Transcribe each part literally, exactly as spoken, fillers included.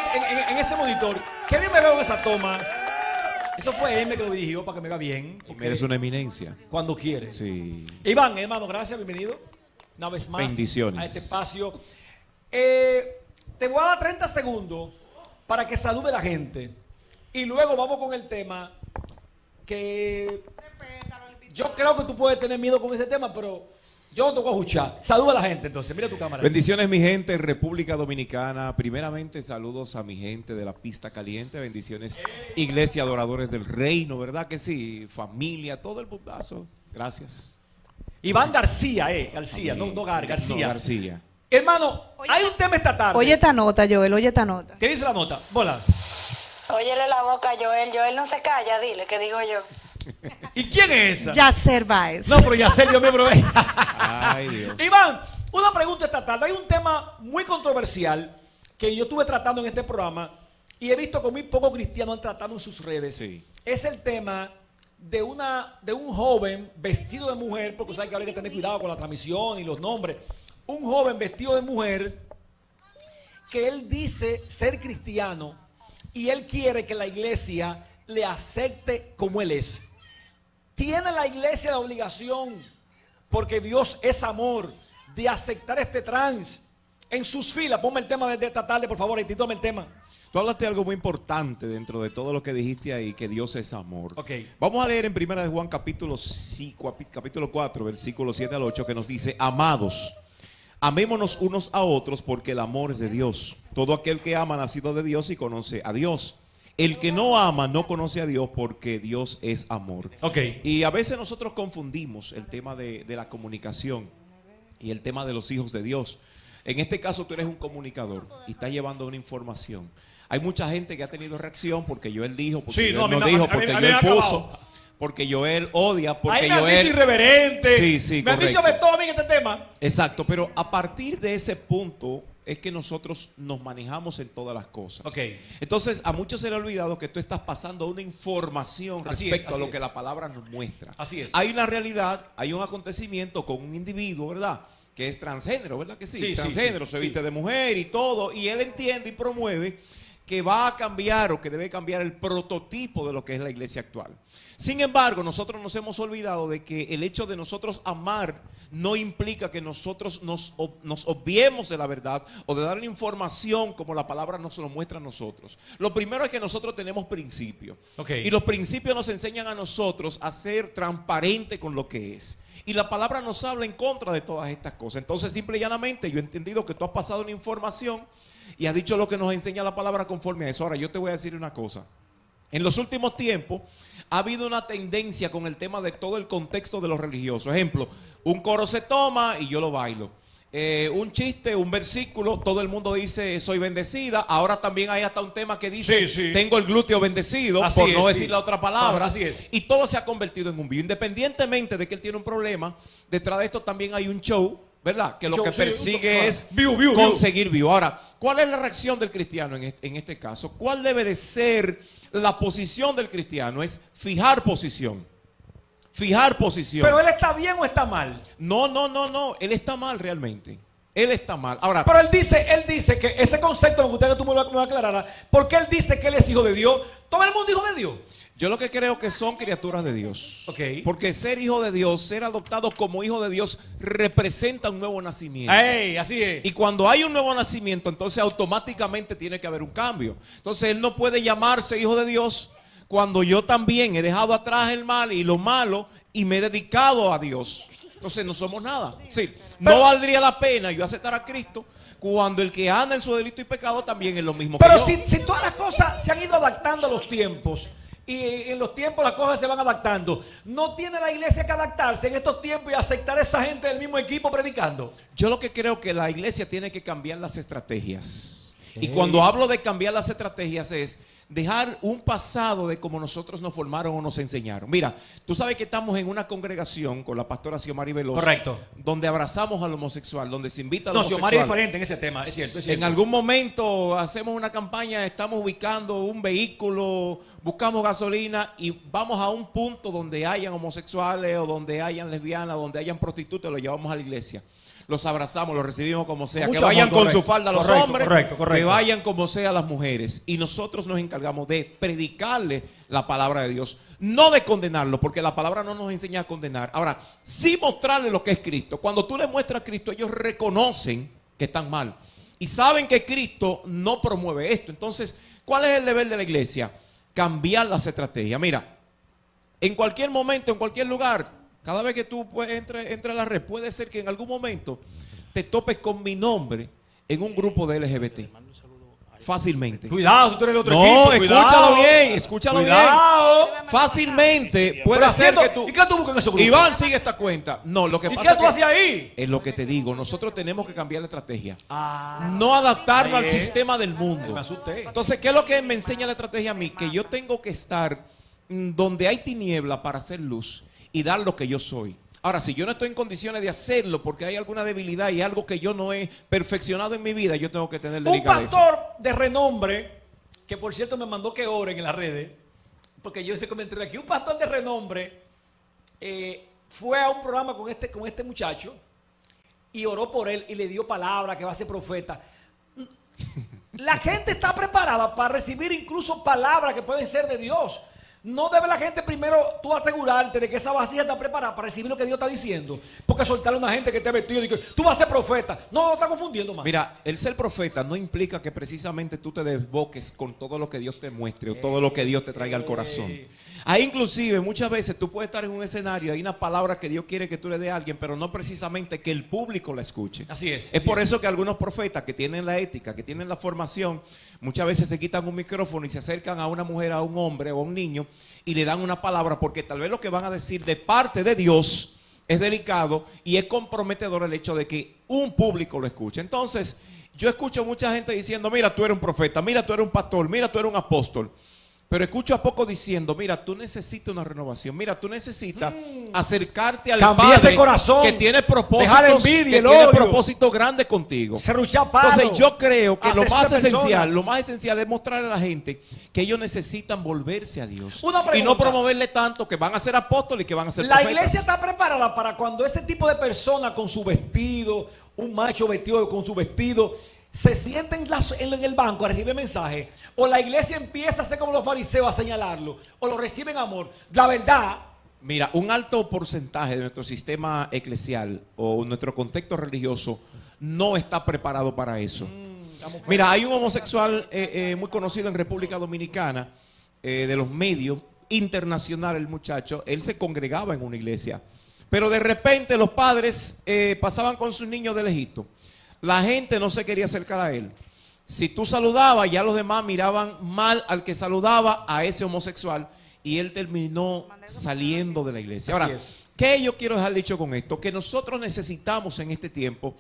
en, en, en ese monitor. Qué bien me veo en esa toma. Eso fue M que lo dirigió para que me vea bien. Eres una eminencia. Cuando quiere. Sí. Iván, hermano, gracias, bienvenido. Una vez más. Bendiciones. A este espacio. Eh, te voy a dar treinta segundos para que salude la gente. Y luego vamos con el tema que yo creo que tú puedes tener miedo con ese tema, pero yo no te voy a escuchar. Saluda a la gente entonces, mira tu cámara. Bendiciones mi gente en República Dominicana. Primeramente saludos a mi gente de la Pista Caliente. Bendiciones Iglesia Adoradores del Reino, ¿verdad que sí? Familia, todo el puntazo. Gracias. Iván García, eh, García, no, no Gar, García. No, García. Hermano, oye, hay un tema esta tarde. Oye esta nota, Joel, oye esta nota. ¿Qué dice la nota? Bola. Óyele la boca a Joel, Joel no se calla, dile, que digo yo. ¿Y quién es esa? Yacer Baez. No, pero Yacer, Dios mío, pero... Ay, Dios. Iván, una pregunta esta tarde. Hay un tema muy controversial que yo estuve tratando en este programa y he visto que muy pocos cristianos han tratado en sus redes. Sí. Es el tema de, una, de un joven vestido de mujer, porque saben que ahora hay que tener cuidado con la transmisión y los nombres. Un joven vestido de mujer que él dice ser cristiano y él quiere que la iglesia le acepte como él es. ¿Tiene la iglesia la obligación, porque Dios es amor, de aceptar este trans en sus filas? Ponme el tema de esta tarde, por favor, y títame el tema. Tú hablaste de algo muy importante dentro de todo lo que dijiste ahí, que Dios es amor. Okay. Vamos a leer en Primera de Juan capítulo, cinco, capítulo cuatro, versículos siete al ocho, que nos dice: amados, amémonos unos a otros, porque el amor es de Dios. Todo aquel que ama ha nacido de Dios y conoce a Dios. El que no ama no conoce a Dios, porque Dios es amor. Okay. Y a veces nosotros confundimos el tema de, de la comunicación y el tema de los hijos de Dios. En este caso tú eres un comunicador y estás llevando una información. Hay mucha gente que ha tenido reacción porque Joel dijo, porque Sí, Joel no, no me- dijo, a mí- porque a mí me Joel ha puso, acabado. porque Joel odia, porque Ahí me han Joel... dicho irreverente. Sí, sí, me han dicho correcto. de todo a mí en este tema. Exacto, pero a partir de ese punto es que nosotros nos manejamos en todas las cosas. Ok. Entonces, a muchos se le ha olvidado que tú estás pasando una información Así es, respecto así a lo es. que la palabra nos muestra. Así es. Hay una realidad, hay un acontecimiento con un individuo, ¿verdad? Que es transgénero, ¿verdad que sí? Sí, sí, transgénero, sí, se sí. viste de mujer y todo, y él entiende y promueve que va a cambiar o que debe cambiar el prototipo de lo que es la iglesia actual. Sin embargo, nosotros nos hemos olvidado de que el hecho de nosotros amar no implica que nosotros nos, ob- nos obviemos de la verdad o de dar una información como la palabra nos lo muestra a nosotros. Lo primero es que nosotros tenemos principios. Ok. Y los principios nos enseñan a nosotros a ser transparente con lo que es. Y la palabra nos habla en contra de todas estas cosas. Entonces, simple y llanamente, yo he entendido que tú has pasado una información y has dicho lo que nos enseña la palabra conforme a eso. Ahora, yo te voy a decir una cosa. En los últimos tiempos ha habido una tendencia con el tema de todo el contexto de los religiosos. Ejemplo, un coro se toma y yo lo bailo. Eh, un chiste, un versículo, todo el mundo dice soy bendecida. Ahora también hay hasta un tema que dice Sí, sí. tengo el glúteo bendecido, Así por es, no sí. decir la otra palabra. Así es. Y todo se ha convertido en un vivo. Independientemente de que él tiene un problema, detrás de esto también hay un show, ¿verdad? Que lo Show, que sí, persigue un- es view, view, conseguir view. Ahora, ¿cuál es la reacción del cristiano en este, en este caso? ¿Cuál debe de ser la posición del cristiano? Es fijar posición. Fijar posición. Pero él está bien o está mal. No, no, no, no. Él está mal realmente. Él está mal. Ahora, Pero él dice, él dice que ese concepto, me gustaría que tú me lo, me lo aclararas, porque él dice que él es hijo de Dios. Todo el mundo hijo de Dios. yo lo que creo que son criaturas de Dios. Ok. Porque ser hijo de Dios, ser adoptado como hijo de Dios, representa un nuevo nacimiento. Ey, así es. Y cuando hay un nuevo nacimiento, entonces automáticamente tiene que haber un cambio. Entonces él no puede llamarse hijo de Dios cuando yo también he dejado atrás el mal y lo malo y me he dedicado a Dios. Entonces no somos nada. Sí, no Pero- valdría la pena yo aceptar a Cristo cuando el que anda en su delito y pecado también es lo mismo Pero que yo. si, si todas las cosas se han ido adaptando a los tiempos, y en los tiempos las cosas se van adaptando, ¿no tiene la iglesia que adaptarse en estos tiempos y aceptar a esa gente del mismo equipo predicando? Yo lo que creo que la iglesia tiene que cambiar las estrategias. Y Ok. cuando hablo de cambiar las estrategias es dejar un pasado de cómo nosotros nos formaron o nos enseñaron. Mira, tú sabes que estamos en una congregación con la pastora Xiomari Veloso. Correcto. Donde abrazamos al homosexual, donde se invita al No, homosexual. Xiomari es diferente en ese tema, es cierto, es cierto. En algún momento hacemos una campaña, estamos ubicando un vehículo, buscamos gasolina y vamos a un punto donde hayan homosexuales o donde hayan lesbianas, donde hayan prostitutas, lo llevamos a la iglesia. los abrazamos, los recibimos como sea. Con Que mucho vayan amor, con su correcto, falda los correcto, hombres, correcto, correcto. que vayan como sea las mujeres. Y nosotros nos encargamos de predicarle la palabra de Dios, no de condenarlo, porque la palabra no nos enseña a condenar. Ahora, sí mostrarle lo que es Cristo. Cuando tú le muestras a Cristo, ellos reconocen que están mal y saben que Cristo no promueve esto. Entonces, ¿cuál es el deber de la iglesia? Cambiar las estrategias. Mira, en cualquier momento, en cualquier lugar, cada vez que tú pues, entres entre a la red, puede ser que en algún momento te topes con mi nombre en un grupo de L G B T. Fácilmente. Cuidado, si tú eres el otro No, equipo. escúchalo cuidado. bien, escúchalo Cuidado. bien. Fácilmente puede Pero ser haciendo- que tú... ¿Y qué tú buscas en ese grupo? Iván, sigue esta cuenta. No, lo que ¿Y pasa qué es tú que hacías ahí? es lo que te digo. Nosotros tenemos que cambiar la estrategia. Ah, No adaptarnos ahí al es. sistema del Ay, mundo. me asusté. Entonces, ¿qué es lo que me enseña la estrategia a mí? Que yo tengo que estar mm, donde hay tiniebla para hacer luz y dar lo que yo soy. Ahora, si yo no estoy en condiciones de hacerlo porque hay alguna debilidad y algo que yo no he perfeccionado en mi vida, yo tengo que tener Un delicadeza. pastor de renombre, que por cierto me mandó que oren en las redes, porque yo hice comentario aquí, un pastor de renombre eh, fue a un programa con este, con este muchacho y oró por él y le dio palabra que va a ser profeta. La gente está preparada para recibir incluso palabras que pueden ser de Dios. No debe la gente primero tú asegurarte de que esa vasija está preparada para recibir lo que Dios está diciendo. Porque soltarle a una gente que esté vestido y que tú vas a ser profeta. No, no está confundiendo más. Mira, el ser profeta no implica que precisamente tú te desboques con todo lo que Dios te muestre o todo lo que Dios te traiga al corazón. Ahí inclusive muchas veces tú puedes estar en un escenario, hay una palabra que Dios quiere que tú le des a alguien, pero no precisamente que el público la escuche. Así es. Es así por es. eso que algunos profetas que tienen la ética, que tienen la formación, muchas veces se quitan un micrófono y se acercan a una mujer, a un hombre o a un niño y le dan una palabra, porque tal vez lo que van a decir de parte de Dios es delicado y es comprometedor el hecho de que un público lo escuche. Entonces, yo escucho mucha gente diciendo, mira, tú eres un profeta, mira, tú eres un pastor, mira, tú eres un apóstol. Pero escucho a poco diciendo, mira, tú necesitas una renovación, mira, tú necesitas acercarte al Cambiar ese Padre corazón, que tiene dejar la propósitos, envidia, que el tiene odio. propósitos grandes contigo. Serruchar palo. Entonces yo creo que lo Hacerse más una persona. esencial, lo más esencial es mostrarle a la gente que ellos necesitan volverse a Dios. Una pregunta. Y no promoverle tanto que van a ser apóstoles y que van a ser La profetas. iglesia está preparada para cuando ese tipo de persona con su vestido, un macho vestido con su vestido, se sienten en, la- en el banco a recibir mensajes, o la iglesia empieza a hacer como los fariseos a señalarlo, o lo reciben amor. La verdad, Mira, un alto porcentaje de nuestro sistema eclesial o nuestro contexto religioso no está preparado para eso. Mira, hay un homosexual eh, eh, muy conocido en República Dominicana, eh, de los medios, internacional el muchacho. Él se congregaba en una iglesia, pero de repente los padres eh, pasaban con sus niños de lejito. La gente no se quería acercar a él. Si tú saludabas, ya los demás miraban mal al que saludaba a ese homosexual y él terminó saliendo de la iglesia. Así Ahora, es. ¿qué yo quiero dejar dicho con esto? Que nosotros necesitamos en este tiempo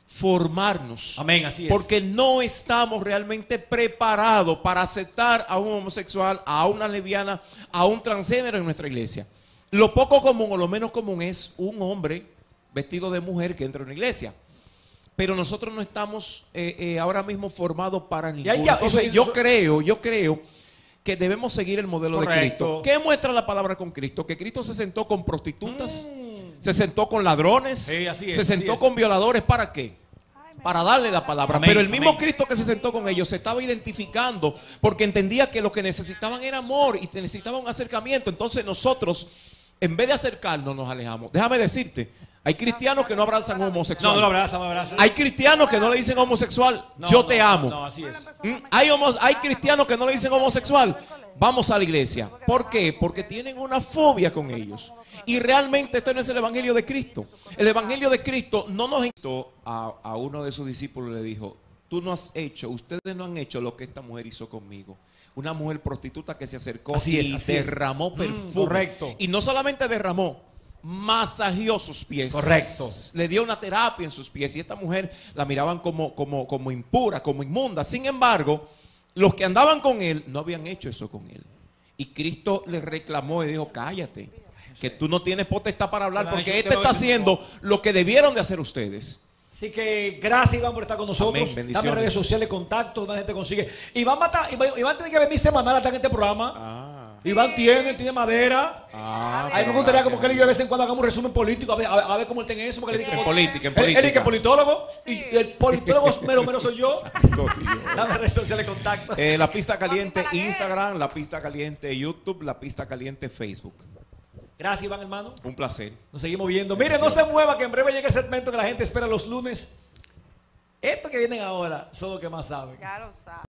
formarnos. amén, así es. Porque no estamos realmente preparados para aceptar a un homosexual, a una lesbiana, a un transgénero en nuestra iglesia. Lo poco común o lo menos común es un hombre vestido de mujer que entra en una iglesia. Pero nosotros no estamos eh, eh, ahora mismo formados para hay ninguno. que- Entonces eso- yo eso- creo, yo creo que debemos seguir el modelo de Correcto. Cristo. ¿Qué muestra la palabra con Cristo? Que Cristo se sentó con prostitutas, se sentó con ladrones, Sí, así es, se así sentó es. con violadores. ¿Para qué? Para darle la palabra. Amén, Pero el mismo amén. Cristo que se sentó con ellos se estaba identificando porque entendía que lo que necesitaban era amor y necesitaban un acercamiento. Entonces nosotros, en vez de acercarnos, nos alejamos. Déjame decirte, hay cristianos que no abrazan a un homosexual. No, no lo abraza, no lo abraza. Hay cristianos que no le dicen homosexual, No, yo no, te no, amo. No, así es. ¿Mm? Hay, homo- hay cristianos que no le dicen homosexual, vamos a la iglesia. ¿Por qué? Porque tienen una fobia con ellos. Y realmente esto no es el evangelio de Cristo. El evangelio de Cristo no nos hizo. A, a uno de sus discípulos le dijo, tú no has hecho, ustedes no han hecho lo que esta mujer hizo conmigo. Una mujer prostituta que se acercó Así es, y así es. derramó Mm, perfume. correcto. Y no solamente derramó, masajeó sus pies. Correcto. Le dio una terapia en sus pies y esta mujer la miraban como, como, como impura, como inmunda. Sin embargo, los que andaban con él no habían hecho eso con él. Y Cristo le reclamó y dijo, cállate, que tú no tienes potestad para hablar Te lo han porque hecho- este te lo está han hecho- haciendo lo que debieron de hacer ustedes. Así que gracias, Iván, por estar con nosotros. Amén, Dame bendiciones. redes sociales, contactos, donde la gente consigue. Iván, va a estar- Iván, Iván tiene que venir semanal hasta en este programa. Ah. Iván tiene, tiene madera. Ah, A mí me pues, gustaría gracias, como que él y yo de vez en cuando hagamos un resumen político, a ver, a ver, a ver cómo él tiene eso. Porque él dice En que- política, en él- Él dice que política. politólogo, y el politólogo mero mero soy yo. Santo Dios. Dame redes sociales de contacto. Eh, la pista caliente Instagram, la pista caliente YouTube, la pista caliente Facebook. Gracias, Iván, hermano. Un placer. Nos seguimos viendo. Mire, no se mueva, que en breve llega el segmento que la gente espera los lunes. Estos que vienen ahora son los que más saben. Ya lo sabes.